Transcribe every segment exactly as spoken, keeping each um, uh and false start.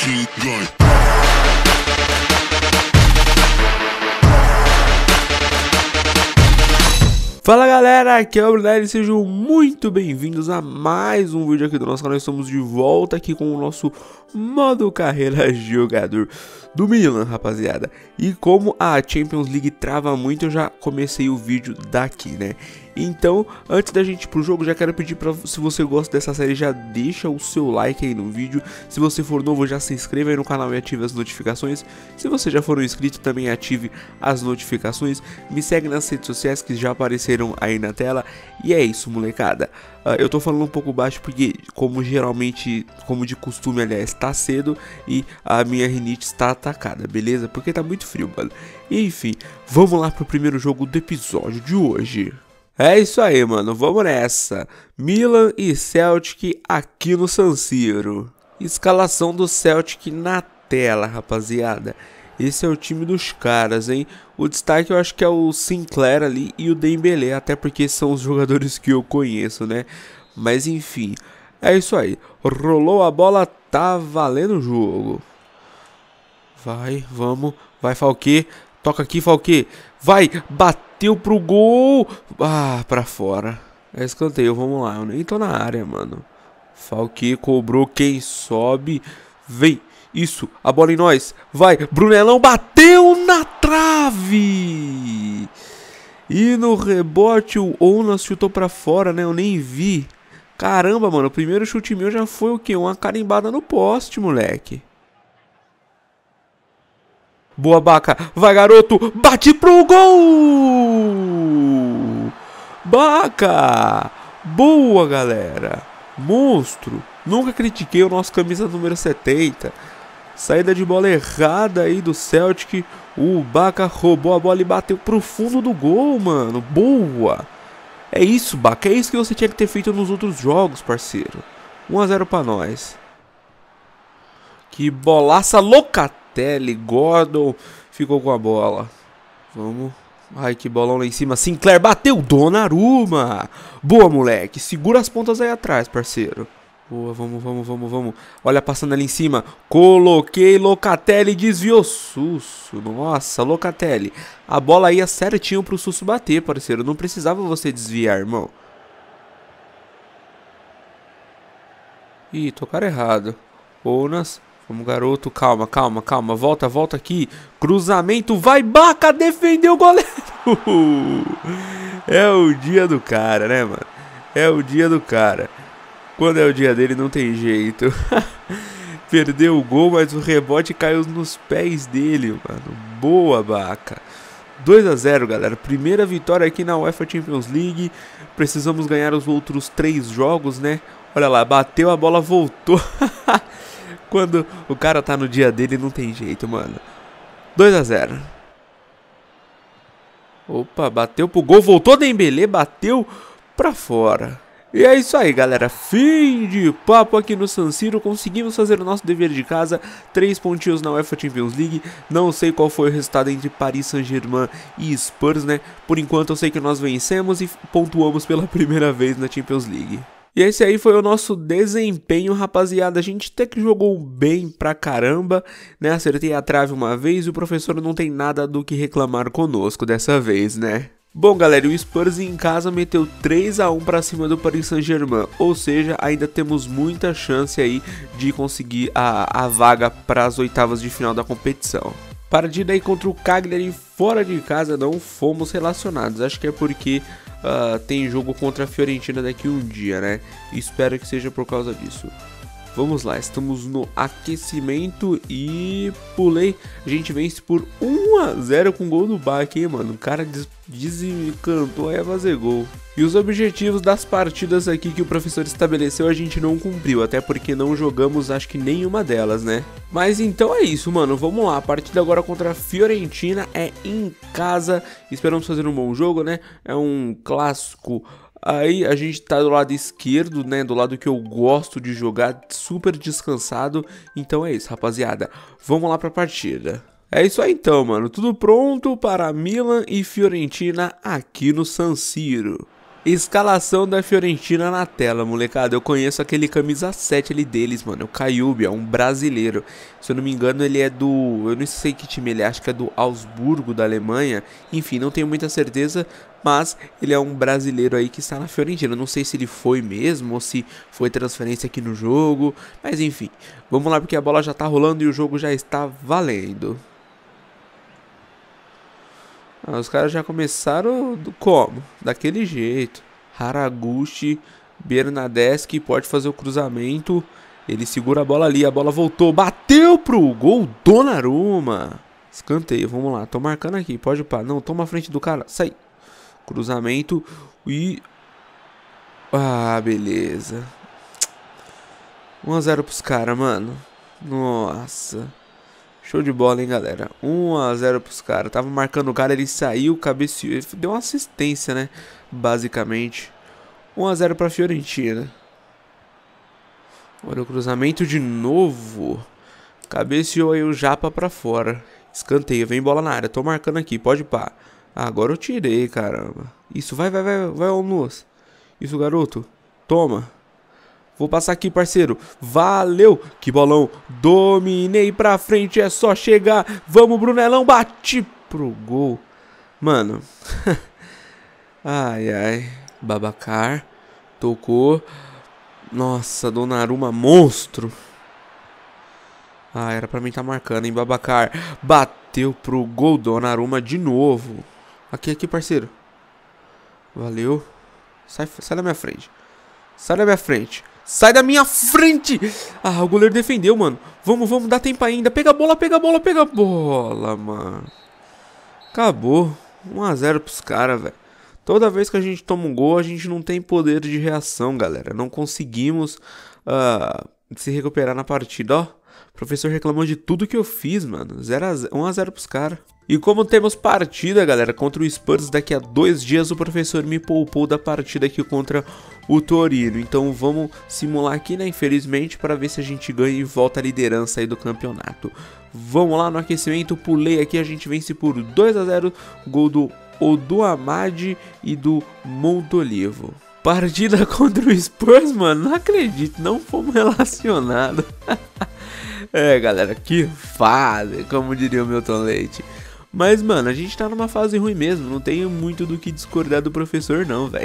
machine gun. Fala galera, aqui é o Brunelli, sejam muito bem-vindos a mais um vídeo aqui do nosso canal. Estamos de volta aqui com o nosso modo carreira jogador do Milan, rapaziada. E como a Champions League trava muito, eu já comecei o vídeo daqui, né? Então, antes da gente ir pro jogo, já quero pedir pra, se você gosta dessa série, já deixa o seu like aí no vídeo. Se você for novo, já se inscreva aí no canal e ative as notificações. Se você já for um inscrito, também ative as notificações. Me segue nas redes sociais que já apareceram aí na tela. E é isso, molecada. Uh, eu tô falando um pouco baixo porque, como geralmente, como de costume, aliás, tá cedo e a minha rinite está atacada, beleza? Porque tá muito frio, mano. Enfim, vamos lá pro primeiro jogo do episódio de hoje. É isso aí, mano, vamos nessa. Milan e Celtic aqui no San Siro. Escalação do Celtic na tela, rapaziada. Esse é o time dos caras, hein? O destaque eu acho que é o Sinclair ali e o Dembélé, até porque são os jogadores que eu conheço, né? Mas enfim, é isso aí. Rolou a bola, tá valendo o jogo. Vai, vamos, vai Falquê. Toca aqui, Falquê. Vai, bateu pro gol. Ah, pra fora. É escanteio, vamos lá. Eu nem tô na área, mano. Falquê cobrou, quem sobe. Vem, isso, a bola em nós. Vai, Brunelão bateu na trave. E no rebote o Ounas chutou pra fora, né? Eu nem vi. Caramba, mano, o primeiro chute meu já foi o quê? Uma carimbada no poste, moleque. Boa, Baca. Vai, garoto. Bate pro gol. Baca. Boa, galera. Monstro. Nunca critiquei o nosso camisa número setenta. Saída de bola errada aí do Celtic. O Baca roubou a bola e bateu pro fundo do gol, mano. Boa. É isso, Baca. É isso que você tinha que ter feito nos outros jogos, parceiro. um a zero pra nós. Que bolaça louca. Telly, Gordon ficou com a bola. Vamos. Ai, que bolão lá em cima. Sinclair bateu. Donnarumma. Boa, moleque. Segura as pontas aí atrás, parceiro. Boa, vamos, vamos, vamos, vamos. Olha, passando ali em cima. Coloquei. Locatelli desviou. Susso. Nossa, Locatelli. A bola ia certinho pro Susso bater, parceiro. Não precisava você desviar, irmão. Ih, tocaram errado. Ounas. Vamos, garoto, calma, calma, calma, volta, volta aqui, cruzamento, vai, Baca, defendeu o goleiro. É o dia do cara, né, mano? É o dia do cara. Quando é o dia dele não tem jeito. Perdeu o gol, mas o rebote caiu nos pés dele, mano. Boa, Baca. dois a zero, galera, primeira vitória aqui na UEFA Champions League. Precisamos ganhar os outros três jogos, né? Olha lá, bateu a bola, voltou. Quando o cara tá no dia dele, não tem jeito, mano. dois a zero. Opa, bateu pro gol, voltou Dembélé, bateu pra fora. E é isso aí, galera. Fim de papo aqui no San Siro. Conseguimos fazer o nosso dever de casa. Três pontinhos na UEFA Champions League. Não sei qual foi o resultado entre Paris Saint-Germain e Spurs, né? Por enquanto eu sei que nós vencemos e pontuamos pela primeira vez na Champions League. E esse aí foi o nosso desempenho, rapaziada. A gente até que jogou bem pra caramba, né? Acertei a trave uma vez e o professor não tem nada do que reclamar conosco dessa vez, né? Bom, galera, o Spurs em casa meteu três a um pra cima do Paris Saint-Germain. Ou seja, ainda temos muita chance aí de conseguir a, a vaga para as oitavas de final da competição. Partida aí contra o Cagliari fora de casa, não fomos relacionados. Acho que é porque... Uh, tem jogo contra a Fiorentina daqui um dia, né? Espero que seja por causa disso. Vamos lá, estamos no aquecimento e pulei. A gente vence por um a zero com gol do Baca, hein, mano? O cara des desencantou aí a fazer gol. E os objetivos das partidas aqui que o professor estabeleceu a gente não cumpriu, até porque não jogamos acho que nenhuma delas, né? Mas então é isso, mano, vamos lá, a partida agora contra a Fiorentina é em casa, esperamos fazer um bom jogo, né? É um clássico. Aí a gente tá do lado esquerdo, né, do lado que eu gosto de jogar, super descansado. Então é isso, rapaziada, vamos lá pra partida. É isso aí então, mano, tudo pronto para Milan e Fiorentina aqui no San Siro. Escalação da Fiorentina na tela, molecada. Eu conheço aquele camisa sete ali deles, mano. O Caiubi, é um brasileiro. Se eu não me engano, ele é do... Eu não sei que time ele é, acho que é do Augsburgo, da Alemanha. Enfim, não tenho muita certeza, mas ele é um brasileiro aí que está na Fiorentina. Eu não sei se ele foi mesmo ou se foi transferência aqui no jogo. Mas enfim, vamos lá porque a bola já tá rolando e o jogo já está valendo. Ah, os caras já começaram do como? Daquele jeito. Haraguchi, Bernadeschi pode fazer o cruzamento. Ele segura a bola ali, a bola voltou, bateu pro gol, Donnarumma. Escanteio, vamos lá, tô marcando aqui, pode parar. Não, toma a frente do cara, sai. Cruzamento e... Ah, beleza. um a zero pros caras, mano. Nossa. Show de bola, hein, galera. um a zero pros caras. Tava marcando o cara, ele saiu, cabeceou. Ele deu uma assistência, né? Basicamente. um a zero pra Fiorentina. Olha o cruzamento de novo. Cabeceou aí o Japa pra fora. Escanteio, vem bola na área. Tô marcando aqui, pode pá. Ah, agora eu tirei, caramba. Isso, vai, vai, vai, vai, almoço. Isso, garoto. Toma. Vou passar aqui, parceiro. Valeu. Que bolão. Dominei pra frente. É só chegar. Vamos, Brunelão. Bate pro gol. Mano. Ai, ai. Babacar. Tocou. Nossa, Donnarumma, monstro. Ah, era pra mim tá marcando, hein, Babacar. Bateu pro gol, Donnarumma de novo. Aqui, aqui, parceiro. Valeu. Sai, sai da minha frente. Sai da minha frente. Sai da minha frente! Ah, o goleiro defendeu, mano. Vamos, vamos, dá tempo ainda. Pega a bola, pega a bola, pega a bola, mano. Acabou. um a zero pros caras, velho. Toda vez que a gente toma um gol, a gente não tem poder de reação, galera. Não conseguimos uh, se recuperar na partida, ó. O professor reclamou de tudo que eu fiz, mano. um a zero pros caras. E como temos partida, galera, contra o Spurs daqui a dois dias, o professor me poupou da partida aqui contra o Torino. Então vamos simular aqui, né, infelizmente, para ver se a gente ganha e volta a liderança aí do campeonato. Vamos lá no aquecimento, pulei aqui, a gente vence por dois a zero, gol do Oduamadi e do Montolivo. Partida contra o Spurs, mano, não acredito, não fomos relacionados. É, galera, que fase, como diria o Milton Leite. Mas, mano, a gente tá numa fase ruim mesmo, não tenho muito do que discordar do professor não, velho.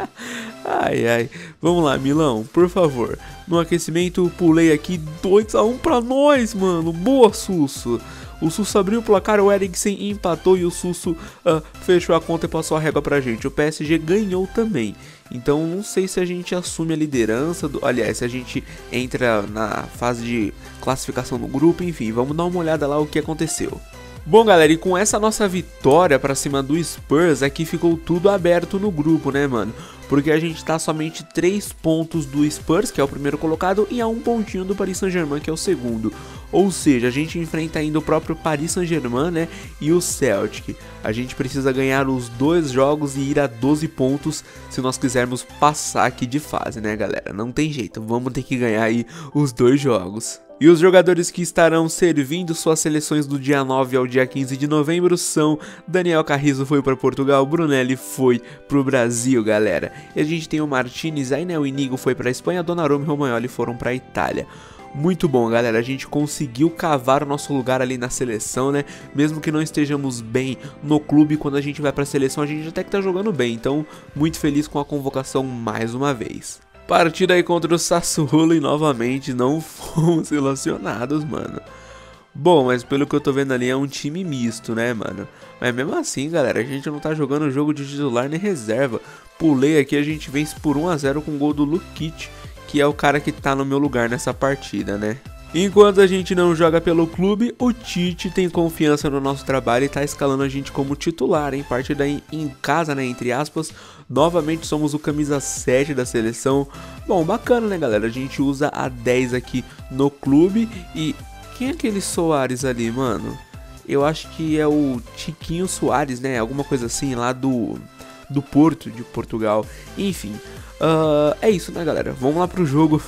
Ai, ai. Vamos lá, Milão, por favor. No aquecimento, pulei aqui dois a um pra nós, mano. Boa, Susso. O Susso abriu o placar, o Eriksen empatou e o Susso uh, fechou a conta e passou a régua pra gente. O P S G ganhou também. Então não sei se a gente assume a liderança, do... aliás, se a gente entra na fase de classificação do grupo, enfim, vamos dar uma olhada lá o que aconteceu. Bom, galera, e com essa nossa vitória pra cima do Spurs, aqui ficou tudo aberto no grupo, né, mano? Porque a gente tá somente três pontos do Spurs, que é o primeiro colocado, e a um pontinho do Paris Saint-Germain, que é o segundo. Ou seja, a gente enfrenta ainda o próprio Paris Saint-Germain, né, e o Celtic. A gente precisa ganhar os dois jogos e ir a doze pontos se nós quisermos passar aqui de fase, né, galera? Não tem jeito, vamos ter que ganhar aí os dois jogos. E os jogadores que estarão servindo suas seleções do dia nove ao dia quinze de novembro são Daniel Carrizo foi para Portugal, Brunelli foi pro Brasil, galera. E a gente tem o Martinez, Ainel e Inigo foi para Espanha, Donnarumma e Romagnoli foram para Itália. Muito bom, galera, a gente conseguiu cavar o nosso lugar ali na seleção, né? Mesmo que não estejamos bem no clube, quando a gente vai pra seleção a gente até que tá jogando bem. Então, muito feliz com a convocação mais uma vez. Partida aí contra o Sassuolo e novamente não fomos relacionados, mano. Bom, mas pelo que eu tô vendo ali é um time misto, né, mano? Mas mesmo assim, galera, a gente não tá jogando o jogo de titular nem reserva. Pulei aqui, a gente vence por um a zero com o gol do Lukic, que é o cara que tá no meu lugar nessa partida, né? Enquanto a gente não joga pelo clube, o Tite tem confiança no nosso trabalho e tá escalando a gente como titular, em partida em, em casa, né, entre aspas. Novamente somos o camisa sete da seleção. Bom, bacana, né, galera? A gente usa a dez aqui no clube. E quem é aquele Soares ali, mano? Eu acho que é o Tiquinho Soares, né? Alguma coisa assim, lá do, do Porto, de Portugal. Enfim, uh, é isso, né, galera? Vamos lá pro jogo,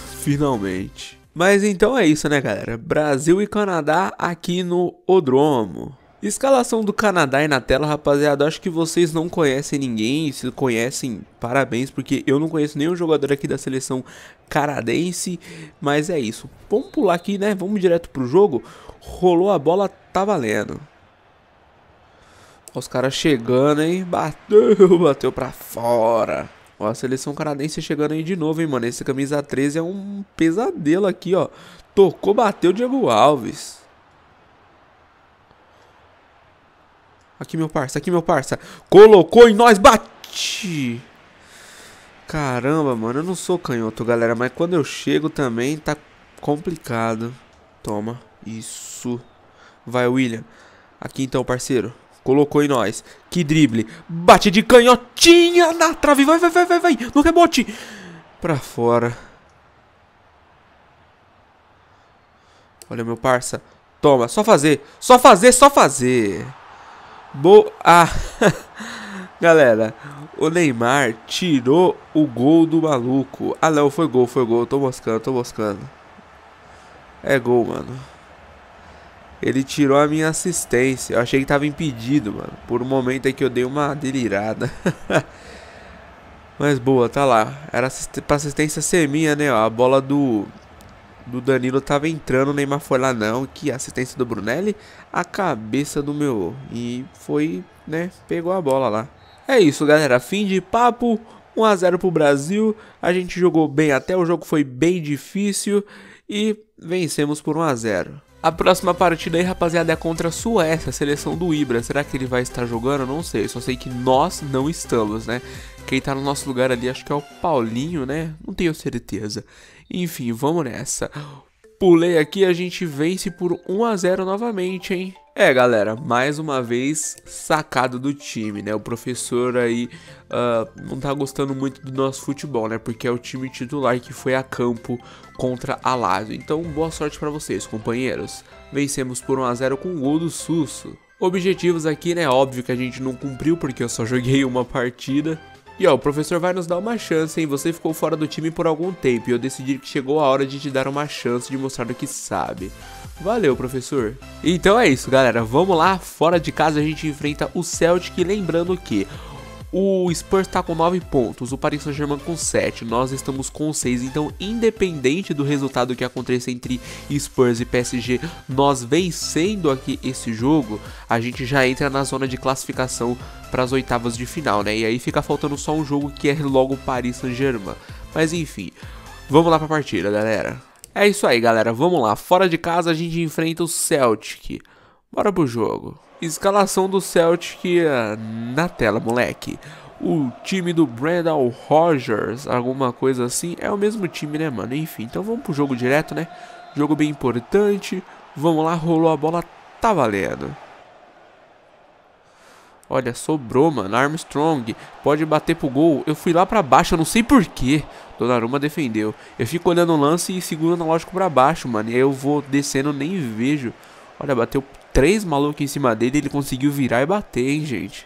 finalmente. Mas então é isso, né, galera? Brasil e Canadá aqui no Odromo. Escalação do Canadá aí na tela, rapaziada. Acho que vocês não conhecem ninguém. Se conhecem, parabéns, porque eu não conheço nenhum jogador aqui da seleção canadense. Mas é isso. Vamos pular aqui, né? Vamos direto pro jogo. Rolou a bola, tá valendo. Os caras chegando, hein? Bateu, bateu pra fora. Ó, a seleção canadense chegando aí de novo, hein, mano. Esse camisa treze é um pesadelo aqui, ó. Tocou, bateu, Diego Alves. Aqui, meu parça, aqui, meu parça. Colocou em nós, bate! Caramba, mano, eu não sou canhoto, galera. Mas quando eu chego também tá complicado. Toma, isso. Vai, William. Aqui então, parceiro. Colocou em nós. Que drible. Bate de canhotinha na trave. Vai, vai, vai, vai, vai. No rebote. Pra fora. Olha, meu parça. Toma, só fazer. Só fazer, só fazer. Boa. Ah. Galera, o Neymar tirou o gol do maluco. Ah, não, foi gol, foi gol. Tô moscando, tô moscando. É gol, mano. Ele tirou a minha assistência. Eu achei que tava impedido, mano. Por um momento aí que eu dei uma delirada. Mas boa, tá lá. Era assist... pra assistência ser minha, né? Ó, a bola do... do Danilo tava entrando, o Neymar foi lá não. Que assistência do Brunelli. A cabeça do meu. E foi, né? Pegou a bola lá. É isso, galera. Fim de papo. um a zero pro Brasil. A gente jogou bem até. O jogo foi bem difícil. E vencemos por um a zero. A próxima partida aí, rapaziada, é contra a Suécia, a seleção do Ibra. Será que ele vai estar jogando? Eu não sei. Só sei que nós não estamos, né? Quem tá no nosso lugar ali, acho que é o Paulinho, né? Não tenho certeza. Enfim, vamos nessa. Pulei aqui, a gente vence por um a zero novamente, hein? É, galera, mais uma vez sacado do time, né? O professor aí uh, não tá gostando muito do nosso futebol, né? Porque é o time titular que foi a campo contra a Lazio. Então, boa sorte pra vocês, companheiros. Vencemos por um a zero com o gol do Susso. Objetivos aqui, né? Óbvio que a gente não cumpriu porque eu só joguei uma partida. E ó, o professor vai nos dar uma chance, hein? Você ficou fora do time por algum tempo e eu decidi que chegou a hora de te dar uma chance de mostrar o que sabe. Valeu, professor. Então é isso, galera. Vamos lá. Fora de casa a gente enfrenta o Celtic. Lembrando que o Spurs tá com nove pontos, o Paris Saint-Germain com sete, nós estamos com seis. Então, independente do resultado que aconteça entre Spurs e P S G, nós vencendo aqui esse jogo, a gente já entra na zona de classificação para as oitavas de final, né? E aí fica faltando só um jogo que é logo o Paris Saint-Germain. Mas enfim, vamos lá pra partida, galera. É isso aí, galera, vamos lá. Fora de casa a gente enfrenta o Celtic. Bora pro jogo. Escalação do Celtic uh, na tela, moleque. O time do Brendan Rodgers, alguma coisa assim. É o mesmo time, né, mano? Enfim, então vamos pro jogo direto, né? Jogo bem importante. Vamos lá, rolou a bola, tá valendo. Olha, sobrou, mano. Armstrong pode bater pro gol. Eu fui lá pra baixo, eu não sei porquê. Donnarumma defendeu. Eu fico olhando o lance e seguro o analógico pra baixo, mano. E aí eu vou descendo, nem vejo. Olha, bateu três malucos em cima dele. Ele conseguiu virar e bater, hein, gente.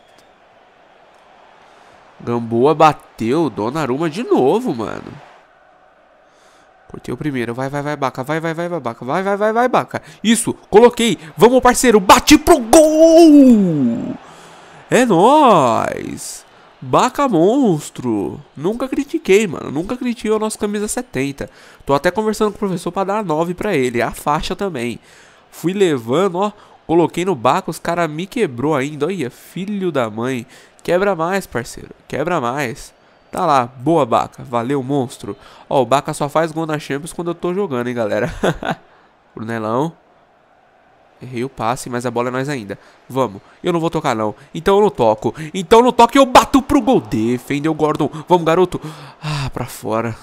Gamboa bateu. Donnarumma de novo, mano. Cortei o primeiro. Vai, vai, vai, Baca. Vai, vai, vai, vai, Baca. Vai, vai, vai, vai, Baca. Isso, coloquei. Vamos, parceiro. Bate pro gol! É nóis! Baca monstro! Nunca critiquei, mano. Nunca critiquei o nosso camisa setenta. Tô até conversando com o professor pra dar nove pra ele. A faixa também. Fui levando, ó. Coloquei no Baca, os caras me quebrou ainda. Olha, filho da mãe. Quebra mais, parceiro. Quebra mais. Tá lá. Boa, Baca. Valeu, monstro. Ó, o Baca só faz gol na Champions quando eu tô jogando, hein, galera. Brunelão. Errei o passe, mas a bola é nós ainda. Vamos. Eu não vou tocar, não. Então eu não toco. Então eu não toco e eu bato pro gol. Defendeu, Gordon. Vamos, garoto. Ah, pra fora.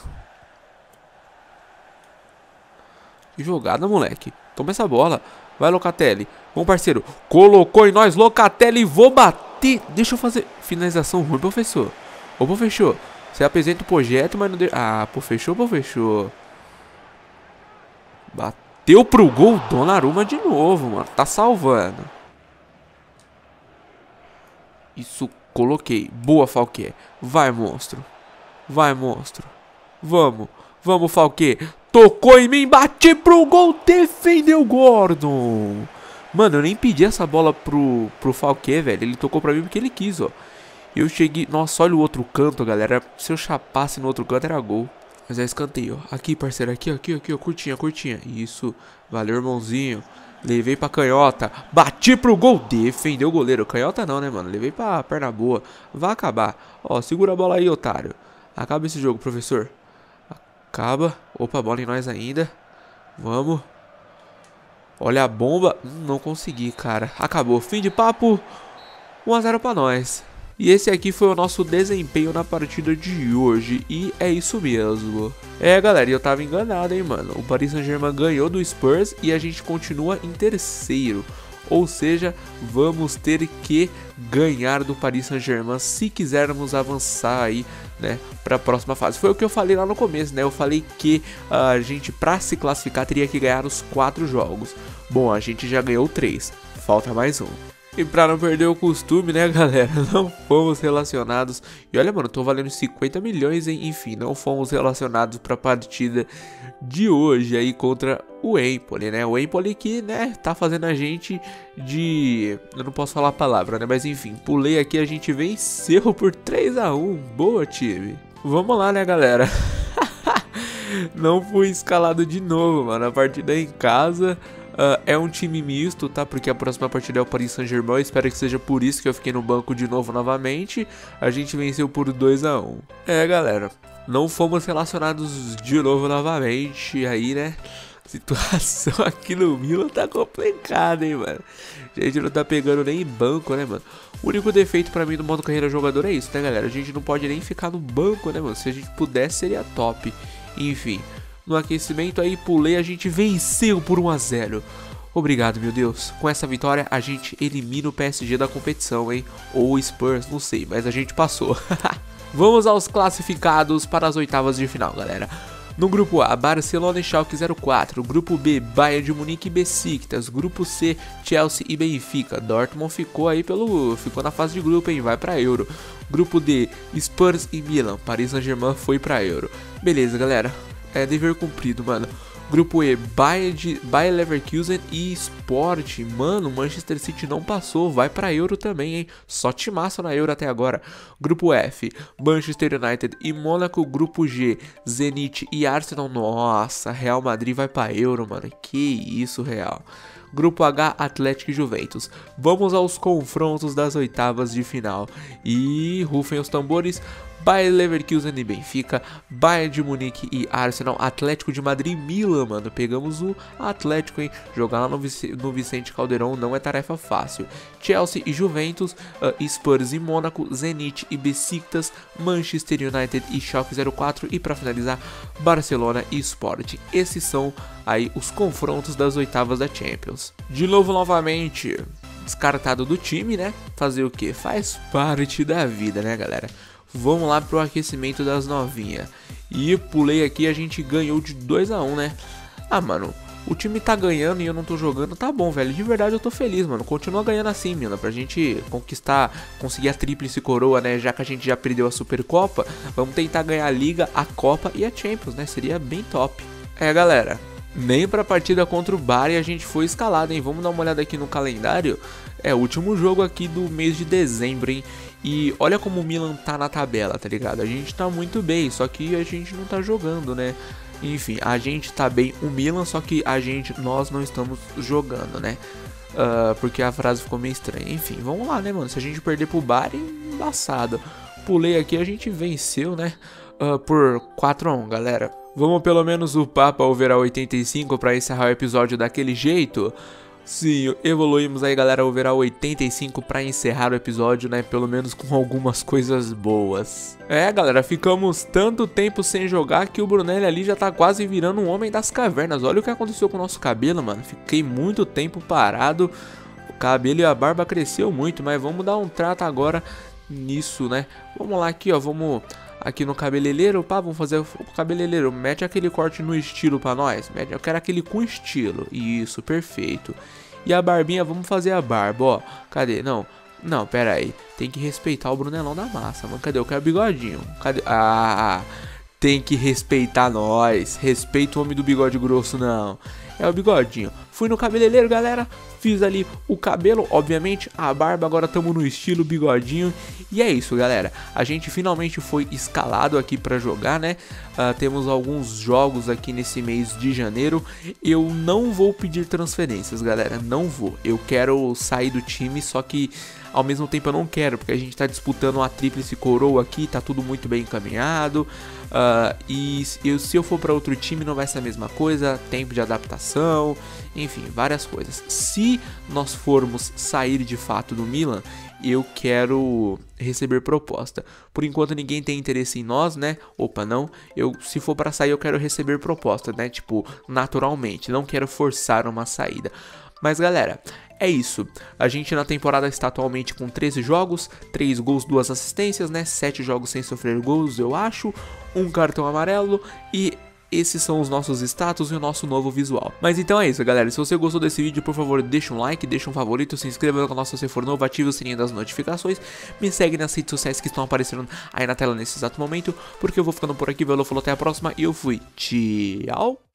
Que jogada, moleque. Toma essa bola. Vai, Locatelli. Vamos, parceiro. Colocou em nós, Locatelli. Vou bater. Deixa eu fazer. Finalização ruim, pô, fechou. Ô, pô, fechou. Você apresenta o projeto, mas não deixa. Ah, pô, fechou, pô, fechou. Bateu pro gol. Donnarumma de novo, mano. Tá salvando. Isso, coloquei. Boa, Falqué. Vai, monstro. Vai, monstro. Vamos. Vamos, Falqué. Tocou em mim, bati pro gol, defendeu Gordon. Mano, eu nem pedi essa bola pro, pro Falque, velho. Ele tocou pra mim porque ele quis, ó. Eu cheguei... Nossa, olha o outro canto, galera. Se eu chapasse no outro canto, era gol. Mas é escanteio, ó. Aqui, parceiro. Aqui, aqui, aqui, ó. Curtinha, curtinha. Isso. Valeu, irmãozinho. Levei pra canhota. Bati pro gol. Defendeu o goleiro. Canhota não, né, mano? Levei pra perna boa. Vai acabar. Ó, segura a bola aí, otário. Acaba esse jogo, professor. Acaba. Opa, bola em nós ainda. Vamos. Olha a bomba. Hum, não consegui, cara. Acabou. Fim de papo. um a zero pra nós. E esse aqui foi o nosso desempenho na partida de hoje. E é isso mesmo. É, galera, eu tava enganado, hein, mano. O Paris Saint-Germain ganhou do Spurs e a gente continua em terceiro. Ou seja, vamos ter que ganhar do Paris Saint-Germain se quisermos avançar aí, né, para a próxima fase. Foi o que eu falei lá no começo, né? Eu falei que uh, a gente, para se classificar, teria que ganhar os quatro jogos. Bom, a gente já ganhou três. Falta mais um. E pra não perder o costume, né, galera, não fomos relacionados. E olha, mano, tô valendo cinquenta milhões, hein? Enfim, não fomos relacionados pra partida de hoje aí contra o Empoli, né? O Empoli que, né, tá fazendo a gente de... Eu não posso falar a palavra, né? Mas enfim, pulei aqui, a gente venceu por três a um. Boa, time. Vamos lá, né, galera? Não fui escalado de novo, mano. A partida é em casa... Uh, é um time misto, tá? Porque a próxima partida é o Paris Saint-Germain. Espero que seja por isso que eu fiquei no banco de novo novamente. A gente venceu por dois a um. É, galera, não fomos relacionados de novo novamente. Aí, né? A situação aqui no Milan tá complicada, hein, mano. A gente não tá pegando nem banco, né, mano? O único defeito pra mim do modo carreira jogador é isso, né, galera? A gente não pode nem ficar no banco, né, mano? Se a gente pudesse, seria top. Enfim... No aquecimento aí, pulei, a gente venceu por um a zero. Obrigado, meu Deus. Com essa vitória, a gente elimina o P S G da competição, hein? Ou o Spurs, não sei, mas a gente passou. Vamos aos classificados para as oitavas de final, galera. No grupo A, Barcelona e Schalke zero quatro. Grupo B, Bayern de Munique e Besiktas. Grupo C, Chelsea e Benfica. Dortmund ficou aí pelo... ficou na fase de grupo, hein? Vai pra Euro. Grupo D, Spurs e Milan. Paris Saint-Germain foi pra Euro. Beleza, galera. É dever cumprido, mano. Grupo E, Bayer, de, Bayer Leverkusen e Sport. Mano, Manchester City não passou. Vai pra Euro também, hein? Só timaço na Euro até agora. Grupo F, Manchester United e Mônaco. Grupo G, Zenit e Arsenal. Nossa, Real Madrid vai pra Euro, mano. Que isso, Real. Grupo H, Atlético e Juventus. Vamos aos confrontos das oitavas de final. E rufem os tambores. Bayer Leverkusen e Benfica, Bayern de Munique e Arsenal, Atlético de Madrid e Milan, mano. Pegamos o Atlético, hein? Jogar lá no, Vic no Vicente Caldeirão não é tarefa fácil. Chelsea e Juventus, uh, Spurs e Mônaco, Zenit e Besiktas, Manchester United e Schalke zero quatro e para finalizar, Barcelona e Sport. Esses são aí os confrontos das oitavas da Champions. De novo, novamente, descartado do time, né? Fazer o que? Faz parte da vida, né, galera? Vamos lá pro aquecimento das novinhas. E pulei aqui, a gente ganhou de dois a um, né? Ah, mano, o time tá ganhando e eu não tô jogando, tá bom, velho. De verdade eu tô feliz, mano. Continua ganhando assim, mano. Pra gente conquistar, conseguir a tríplice coroa, né? Já que a gente já perdeu a Supercopa, vamos tentar ganhar a Liga, a Copa e a Champions, né? Seria bem top. É, galera, nem pra partida contra o Bari a gente foi escalado, hein? Vamos dar uma olhada aqui no calendário. É o último jogo aqui do mês de dezembro, hein? E olha como o Milan tá na tabela, tá ligado? A gente tá muito bem, só que a gente não tá jogando, né? Enfim, a gente tá bem, o Milan, só que a gente, nós não estamos jogando, né? Uh, porque a frase ficou meio estranha. Enfim, vamos lá, né, mano? Se a gente perder pro Bari, embaçado. Pulei aqui, a gente venceu, né? Uh, por quatro a um, galera. Vamos pelo menos upar pra overall oitenta e cinco pra encerrar o episódio daquele jeito. Sim, evoluímos aí, galera, overall oitenta e cinco pra encerrar o episódio, né, pelo menos com algumas coisas boas. É, galera, ficamos tanto tempo sem jogar que o Brunelli ali já tá quase virando um homem das cavernas. Olha o que aconteceu com o nosso cabelo, mano. Fiquei muito tempo parado, o cabelo e a barba cresceu muito, mas vamos dar um trato agora nisso, né. Vamos lá aqui, ó, vamos... Aqui no cabeleireiro, pá, vamos fazer o cabeleireiro. Mete aquele corte no estilo pra nós. Mete, eu quero aquele com estilo. Isso, perfeito. E a barbinha, vamos fazer a barba, ó. Cadê? Não, não, pera aí. Tem que respeitar o Brunelão da massa, mano. Cadê? Eu quero bigodinho. Cadê? Ah, tem que respeitar nós. Respeita o homem do bigode grosso, não. É o bigodinho. Fui no cabeleireiro, galera. Fiz ali o cabelo, obviamente, a barba. Agora estamos no estilo bigodinho. E é isso, galera. A gente finalmente foi escalado aqui para jogar, né? Uh, temos alguns jogos aqui nesse mês de janeiro. Eu não vou pedir transferências, galera. Não vou. Eu quero sair do time, só que ao mesmo tempo eu não quero, porque a gente tá disputando a tríplice coroa aqui, tá tudo muito bem encaminhado. Uh, e eu, se eu for para outro time não vai ser a mesma coisa, tempo de adaptação, enfim, várias coisas. Se nós formos sair de fato do Milan, eu quero receber proposta. Por enquanto ninguém tem interesse em nós, né? Opa, não. Eu, se for para sair eu quero receber proposta, né? Tipo, naturalmente, não quero forçar uma saída. Mas galera, é isso. A gente na temporada está atualmente com treze jogos, três gols, duas assistências, né? sete jogos sem sofrer gols, eu acho. Um cartão amarelo e esses são os nossos status e o nosso novo visual. Mas então é isso, galera. Se você gostou desse vídeo, por favor, deixa um like, deixa um favorito, se inscreva no canal se você for novo, ative o sininho das notificações, me segue nas redes sociais que estão aparecendo aí na tela nesse exato momento, porque eu vou ficando por aqui. Valeu, falou, até a próxima e eu fui. Tchau!